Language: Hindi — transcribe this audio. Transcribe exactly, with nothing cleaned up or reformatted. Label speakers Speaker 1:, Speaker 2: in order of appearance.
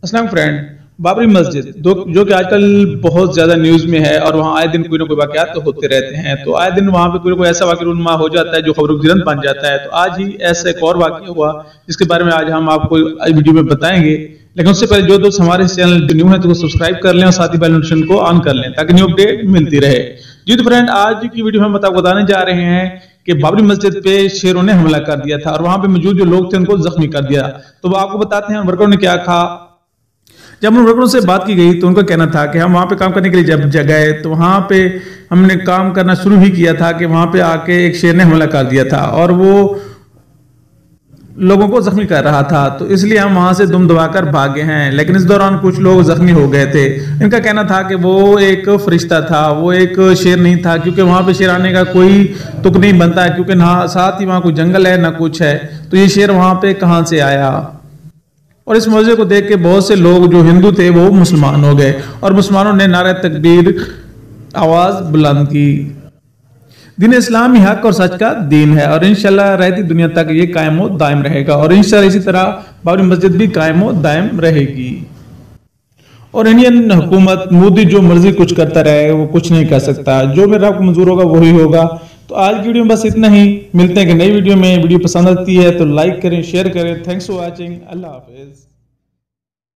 Speaker 1: अस्सलाम फ्रेंड, बाबरी मस्जिद जो कि आजकल बहुत ज्यादा न्यूज में है और वहाँ आए दिन कोई ना कोई वाकयात तो होते रहते हैं। तो आए दिन वहाँ पे कोई ना कोई ऐसा वाकया हो जाता है जो खबरों की गिरंत बन जाता है। तो आज ही ऐसा एक और वाकया हुआ जिसके बारे में आज हम आपको वीडियो में बताएंगे। लेकिन उससे पहले जो दोस्त हमारे चैनल न्यू है तो सब्सक्राइब कर लें और साथ ही बेल नोटिफिकेशन को ऑन कर लें ताकि न्यू अपडेट मिलती रहे। जी तो फ्रेंड, आज की वीडियो में हम आपको बताने जा रहे हैं कि बाबरी मस्जिद पे शेरों ने हमला कर दिया था और वहां पे मौजूद जो लोग थे उनको जख्मी कर दिया। तो वो आपको बताते हैं वर्करों ने क्या कहा। जब उन वर्करों से बात की गई तो उनका कहना था कि हम वहां पे काम करने के लिए जब गए तो वहां पे हमने काम करना शुरू ही किया था कि वहां पे आके एक शेर ने हमला कर दिया था और वो लोगों को जख्मी कर रहा था, तो इसलिए हम वहां से दुम दबाकर भागे हैं। लेकिन इस दौरान कुछ लोग जख्मी हो गए थे। इनका कहना था कि वो एक फरिश्ता था, वो एक शेर नहीं था, क्योंकि वहां पे शेर आने का कोई तुक नहीं बनता है, क्योंकि ना साथ ही वहां कोई जंगल है ना कुछ है। तो ये शेर वहां पे कहां से आया। और इस मौजे को देख के बहुत से लोग जो हिंदू थे वो मुसलमान हो गए और मुसलमानों ने नारे तकबीर आवाज बुलंद की। दीन इस्लाम ही हक और सच का दीन है और इंशाल्लाह रहती दुनिया तक ये कायम व दायम रहेगा और इंशाल्लाह इसी तरह बाबरी मस्जिद भी कायम व दायम रहेगी। और इंडियन हुकूमत मोदी जो मर्जी कुछ करता रहे वो कुछ नहीं कर सकता। जो मेरा आपको मंजूर होगा वही होगा। तो आज की वीडियो में बस इतना ही। मिलते हैं कि नई वीडियो में। वीडियो पसंद आती है तो लाइक करें, शेयर करें। Thanks for watching. अल्लाह हाफिज।